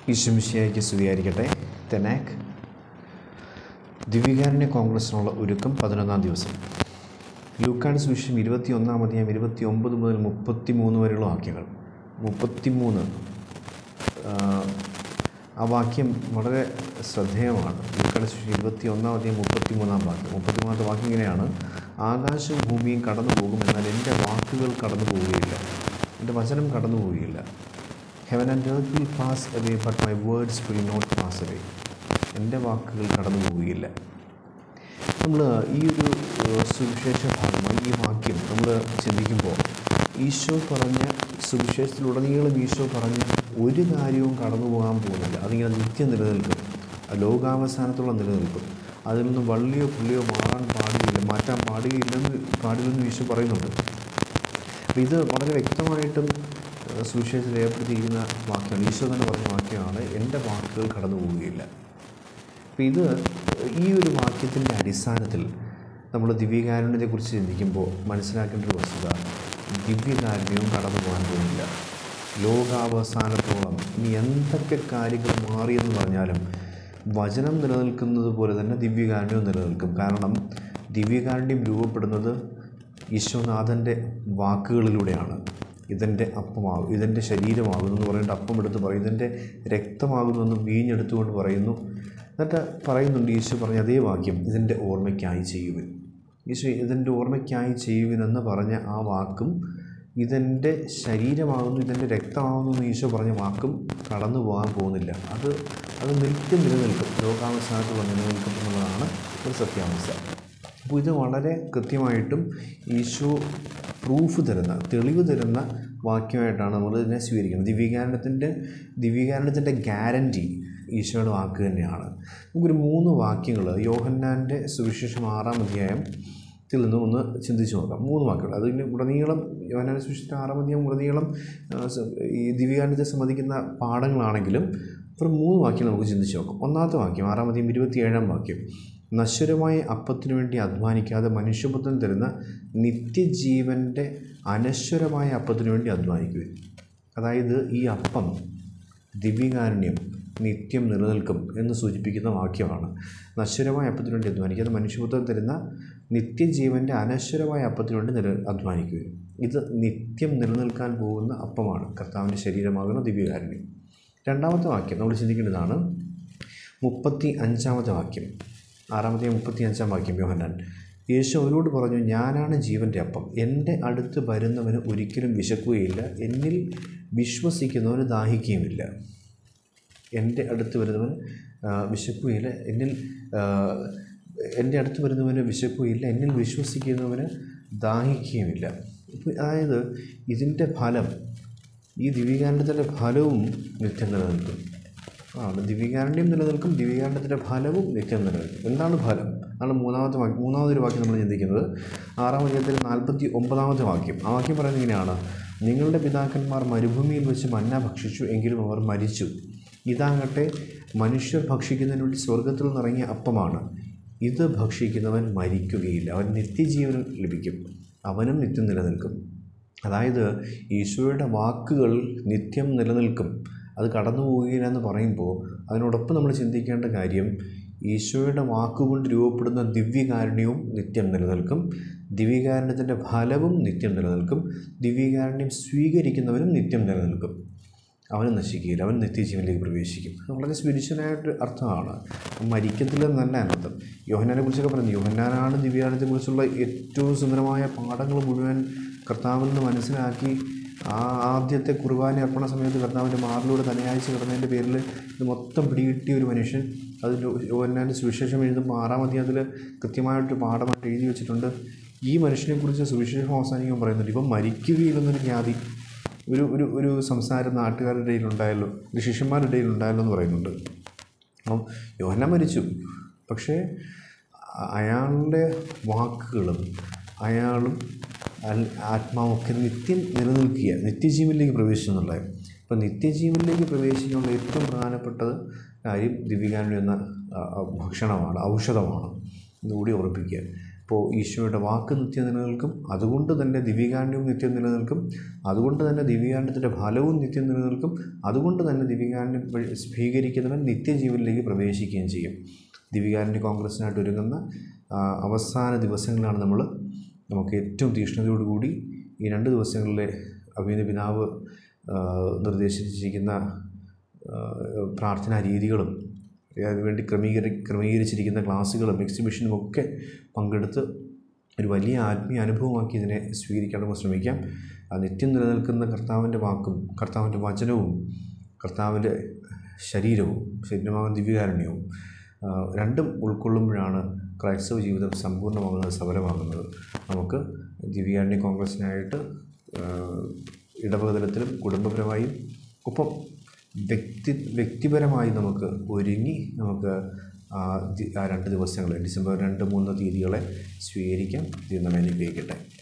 ഈശ്വമിശിഹായ്ക്ക് സ്തുതിയായിരിക്കട്ടെ. തെനാക്ക് ദിവ്യകാരുണ്യ കോൺഗ്രസിനുള്ള ഒരുക്കം 11-ാം ദിവസം. ലൂക്കായുടെ സുവിശേഷം 21-ാം അധ്യായം 29 മുതൽ 33 വരെയുള്ള വാക്യങ്ങൾ. 33 ആ വാക്യം വളരെ ശ്രദ്ധേയമാണ്. ലൂക്കായുടെ സുവിശേഷം 21-ാം അധ്യായം 33-ാം വാക്യം. 33-ാമത്തെ വാക്യം ഇങ്ങനെയാണ്: ആകാശവും ഭൂമിയും കടന്നു പോകും, എന്നാൽ എൻ്റെ വാക്കുകൾ കടന്നു പോവുകയില്ല, എൻ്റെ വചനം കടന്നു പോവുകയില്ല. Heaven and earth will pass away, but my words will not pass away. എൻ്റെ വാക്കുകൾ കടന്നു പോവുകയില്ല. നമ്മൾ ഈ ഒരു സുവിശേഷ ഭാഗമായി ഈ വാക്യം നമ്മൾ ചിന്തിക്കുമ്പോൾ ഈശോ പറഞ്ഞ സുവിശേഷത്തിലുടനീളം ഈശോ പറഞ്ഞ ഒരു കാര്യവും കടന്നു പോകാൻ പോകുന്നില്ല. അതിങ്ങനെ നിത്യം നിലനിൽക്കും, ലോകാവസാനത്തോളം നിലനിൽക്കും. അതിൽ നിന്ന് വള്ളിയോ പുള്ളിയോ മാറ്റാൻ പാടില്ലെന്ന് ഈശോ പറയുന്നുണ്ട്. അപ്പോൾ ഇത് വളരെ വ്യക്തമായിട്ടും സുവിശേഷത്തിൽ രേഖപ്പെടുത്തിയിരിക്കുന്ന വാക്യമാണ്. ഈശോ തന്നെ പറഞ്ഞ വാക്യമാണ്, എൻ്റെ വാക്കുകൾ കടന്നു പോവുകയില്ല. അപ്പോൾ ഈ ഒരു വാക്യത്തിൻ്റെ അടിസ്ഥാനത്തിൽ നമ്മൾ ദിവ്യകാരുണ്യത്തെക്കുറിച്ച് ചിന്തിക്കുമ്പോൾ മനസ്സിലാക്കേണ്ട ഒരു വസ്തുത, ദിവ്യകാരുണ്യവും കടന്നു പോകാൻ പോകുന്നില്ല. ലോകാവസാനത്തോളം ഇനി എന്തൊക്കെ കാര്യങ്ങൾ മാറിയെന്ന് പറഞ്ഞാലും വചനം നിലനിൽക്കുന്നത് പോലെ തന്നെ ദിവ്യകാരുണ്യവും നിലനിൽക്കും. കാരണം ദിവ്യകാരുണ്യം രൂപപ്പെടുന്നത് ഈശോനാഥൻ്റെ വാക്കുകളിലൂടെയാണ്. ഇതെൻ്റെ അപ്പമാകും, ഇതെൻ്റെ ശരീരമാകുന്നു എന്ന് പറഞ്ഞിട്ട് അപ്പം എടുത്ത് പറയും, ഇതെൻ്റെ രക്തമാകുന്നുവെന്ന് വീഞ്ഞെടുത്തുകൊണ്ട് പറയുന്നു. എന്നിട്ട് പറയുന്നുണ്ട് ഈശോ പറഞ്ഞ അതേ വാക്യം, ഇതെൻ്റെ ഓർമ്മയ്ക്കായി ചെയ്യുവിൻ. ഈശോ ഇതെൻ്റെ ഓർമ്മയ്ക്കായി ചെയ്യുവിനെന്ന് പറഞ്ഞ ആ വാക്കും ഇതെൻ്റെ ശരീരമാകുന്നു, ഇതെൻ്റെ രക്തമാകുന്നു എന്ന് ഈശോ പറഞ്ഞ വാക്കും കടന്നു പോകാൻ പോകുന്നില്ല. അത് നിലനിൽക്കും, ലോകാവസാനത്തോളം നിലനിൽക്കും എന്നുള്ളതാണ് ഒരു സത്യാവസ്ഥ. അപ്പോൾ ഇത് വളരെ കൃത്യമായിട്ടും ഈശോ തെളിവ് തരുന്ന വാക്യമായിട്ടാണ് നമ്മൾ ഇതിനെ സ്വീകരിക്കുന്നത്. ദിവ്യകാരുണ്യത്തിൻ്റെ ഗ്യാരൻറ്റി ഈശോയുടെ വാക്ക് തന്നെയാണ്. നമുക്കൊരു 3 വാക്യങ്ങൾ യോഹന്നാൻ്റെ സുവിശേഷം 6-ാം അധ്യായത്തിൽ നിന്ന് ഒന്ന് ചിന്തിച്ച് നോക്കാം. 3 വാക്യങ്ങൾ. അതിന് ഉടനീളം യോഹന്നാൻ്റെ സുവിശേഷം 6-ാം അധ്യായം ഉടനീളം ഈ ദിവ്യകാരുണ്യത്തെ സംബന്ധിക്കുന്ന പാഠങ്ങളാണെങ്കിലും ഒരു 3 വാക്യം നമുക്ക് ചിന്തിച്ച് നോക്കാം. 1-ാമത്തെ വാക്യം 6-ാം അധ്യായം 27-ാം വാക്യം: നശ്വരമായ അപ്പത്തിനു വേണ്ടി അധ്വാനിക്കാതെ മനുഷ്യപുത്രൻ തരുന്ന നിത്യജീവൻ്റെ അനശ്വരമായ അപ്പത്തിനു വേണ്ടി അധ്വാനിക്കുവിൻ. അതായത് ഈ അപ്പം, ദിവ്യകാരുണ്യം നിത്യം നിലനിൽക്കും എന്ന് സൂചിപ്പിക്കുന്ന വാക്യമാണ്. നശ്വരമായ അപ്പത്തിനു വേണ്ടി അധ്വാനിക്കാതെ മനുഷ്യപുത്രൻ തരുന്ന നിത്യജീവൻ്റെ അനശ്വരമായ അപ്പത്തിനു വേണ്ടി അധ്വാനിക്കുവിൻ. ഇത് നിത്യം നിലനിൽക്കാൻ പോകുന്ന അപ്പമാണ്, കർത്താവിൻ്റെ ശരീരമാകുന്ന ദിവ്യകാരുണ്യം. 2-ാമത്തെ വാക്യം നമ്മൾ ചിന്തിക്കേണ്ടതാണ്. 35-ാമത്തെ വാക്യം, 6-ാമത്തെ 35-ാം വാക്യം യോഹന്നാൻ: യേശു അവരോട് പറഞ്ഞു, ഞാനാണ് ജീവൻ്റെ അപ്പം. എൻ്റെ അടുത്ത് വരുന്നവന് ഒരിക്കലും വിശക്കുകയില്ല, എന്നിൽ വിശ്വസിക്കുന്നവന് ദാഹിക്കുകയുമില്ല. എൻ്റെ അടുത്ത് വരുന്നവന് വിശക്കുകയില്ല, എൻ്റെ അടുത്ത് വരുന്നവന് വിശക്കുകയില്ല, എന്നിൽ വിശ്വസിക്കുന്നവന് ദാഹിക്കുകയുമില്ല. അതായത് ഇതിൻ്റെ ഫലം, ഈ ദിവ്യകാരുണ്യത്തിൻ്റെ ഫലവും നിത്യം നിലനിൽക്കും. ദിവ്യകാരുണ്യം നിലനിൽക്കും, ദിവ്യകാരുണ്യത്തിൻ്റെ ഫലവും നിത്യം നിലനിൽക്കും. എന്താണ് ഫലം? അതാണ് മൂന്നാമതൊരു വാക്യം നമ്മൾ ചിന്തിക്കുന്നത്. 6-ാം അധ്യായത്തിൽ 49-ാമത്തെ വാക്യം. ആ വാക്യം പറയുന്നത് ഇങ്ങനെയാണ്: നിങ്ങളുടെ പിതാക്കന്മാർ മരുഭൂമിയിൽ വെച്ച് മന്ന ഭക്ഷിച്ചു, എങ്കിലും അവർ മരിച്ചു. ഇതാകട്ടെ മനുഷ്യർ ഭക്ഷിക്കുന്നതിന് വേണ്ടി സ്വർഗത്തിൽ നിന്നിറങ്ങിയ അപ്പമാണ്. ഇത് ഭക്ഷിക്കുന്നവൻ മരിക്കുകയില്ല, അവൻ നിത്യജീവൻ ലഭിക്കും, അവനും നിത്യം നിലനിൽക്കും. അതായത് ഈശോയുടെ വാക്കുകൾ നിത്യം നിലനിൽക്കും, അത് കടന്നു പോവുകയില്ല എന്ന് പറയുമ്പോൾ അതിനോടൊപ്പം നമ്മൾ ചിന്തിക്കേണ്ട കാര്യം, ഈശോയുടെ വാക്കുകൊണ്ട് രൂപപ്പെടുന്ന ദിവ്യകാരുണ്യവും നിത്യം നിലനിൽക്കും, ദിവ്യകാരുണ്യത്തിൻ്റെ ഫലവും നിത്യം നിലനിൽക്കും, ദിവ്യകാരുണ്യം സ്വീകരിക്കുന്നവനും നിത്യം നിലനിൽക്കും, അവനും നശിക്കുകയില്ല, അവൻ നിത്യജീവനിലേക്ക് പ്രവേശിക്കും. വളരെ സ്പിരിച്വലായിട്ട് അർത്ഥമാണ്, മരിക്കത്തില്ലെന്നല്ല അർത്ഥം. യോഹന്നാനെ കുറിച്ചൊക്കെ പറയുന്നത്, യോഹന്നാനാണ് ദിവ്യകാരുണ്യത്തെക്കുറിച്ചുള്ള ഏറ്റവും സുന്ദരമായ പാഠങ്ങൾ മുഴുവൻ കർത്താവിൽ നിന്ന് മനസ്സിലാക്കി ആദ്യത്തെ കുർബാന അർപ്പണ സമയത്ത് കർത്താവിൻ്റെ മാറിലൂടെ തലയാഴ്ച കിടന്നതിൻ്റെ പേരിൽ ഇത് മൊത്തം പിടികിട്ടിയ ഒരു മനുഷ്യൻ. അത് യോഹന്നാൻ്റെ സുവിശേഷം എഴുതുമ്പോൾ 6-ാം അധ്യായത്തിൽ കൃത്യമായിട്ട് പാഠമായിട്ട് എഴുതി വെച്ചിട്ടുണ്ട്. ഈ മനുഷ്യനെക്കുറിച്ച് സുവിശേഷം അവസാനിക്കാൻ പറയുന്നുണ്ട്, ഇവൻ മരിക്കുകയില്ലെന്നൊരു ഖ്യാതി ഒരു സംസാരം നാട്ടുകാരുടെ ഇടയിലുണ്ടായല്ലോ, ഒരു ശിഷ്യന്മാരുടെ ഇടയിലുണ്ടായല്ലോ എന്ന് പറയുന്നുണ്ട്. അപ്പം യോഹന്നാൻ മരിച്ചു, പക്ഷേ അയാളുടെ വാക്കുകളും അയാളും ആത്മാവൊക്കെ നിത്യം നിലനിൽക്കുക, നിത്യജീവനിലേക്ക് പ്രവേശിക്കുന്നുണ്ടായി. അപ്പോൾ നിത്യജീവനിലേക്ക് പ്രവേശിക്കാനുള്ള ഏറ്റവും പ്രധാനപ്പെട്ടത് കാര്യം ദിവ്യകാരുണ്യം എന്ന ഭക്ഷണമാണ്, ഔഷധമാണ് എന്നുകൂടി ഉറപ്പിക്കുക. ഇപ്പോൾ ഈശോയുടെ വാക്ക് നിത്യം നിലനിൽക്കും, അതുകൊണ്ട് തന്നെ ദിവ്യകാരുണ്യവും നിത്യം നിലനിൽക്കും, അതുകൊണ്ട് തന്നെ ദിവ്യകാരുണ്യത്തിൻ്റെ ഫലവും നിത്യം നിലനിൽക്കും, അതുകൊണ്ട് തന്നെ ദിവ്യകാരുണ്യം സ്വീകരിക്കുന്നവൻ നിത്യജീവനിലേക്ക് പ്രവേശിക്കുകയും ചെയ്യും. ദിവ്യകാരുണ്യ കോൺഗ്രസ്സിനായിട്ട് ഒരുങ്ങുന്ന അവസാന ദിവസങ്ങളാണ് നമുക്ക് ഏറ്റവും തീക്ഷ്ണതയോടുകൂടി ഈ 2 ദിവസങ്ങളിലെ അഭിനന്ദ പിതാവ് നിർദ്ദേശിച്ചിരിക്കുന്ന പ്രാർത്ഥനാ രീതികളും അതിനുവേണ്ടി ക്രമീകരിച്ചിരിക്കുന്ന ക്ലാസ്സുകളും എക്സിബിഷനും ഒക്കെ പങ്കെടുത്ത് ഒരു വലിയ ആത്മീയ അനുഭവമാക്കി ഇതിനെ സ്വീകരിക്കാൻ നമുക്ക് ശ്രമിക്കാം. നിത്യം നിലനിൽക്കുന്ന കർത്താവിൻ്റെ വാക്കും കർത്താവിൻ്റെ വചനവും കർത്താവിൻ്റെ ശരീരമാകുന്ന ദിവ്യകാരുണ്യവും രണ്ടും ഉൾക്കൊള്ളുമ്പോഴാണ് ക്രൈസ്തവ ജീവിതം സമ്പൂർണ്ണമാകുന്നത്, സഫലമാകുന്നത്. നമുക്ക് ദിവ്യകാരുണ്യ കോൺഗ്രസ്സിനായിട്ട് ഇടവകതലത്തിലും കുടുംബപരമായും ഒപ്പം വ്യക്തിപരമായി നമുക്ക് ഒരുങ്ങി നമുക്ക് ആ 2 ദിവസങ്ങൾ ഡിസംബർ 2, 3 തീയതികളെ സ്വീകരിക്കാം. ഇത് നമ്മെ അനുഗ്രഹിക്കട്ടെ.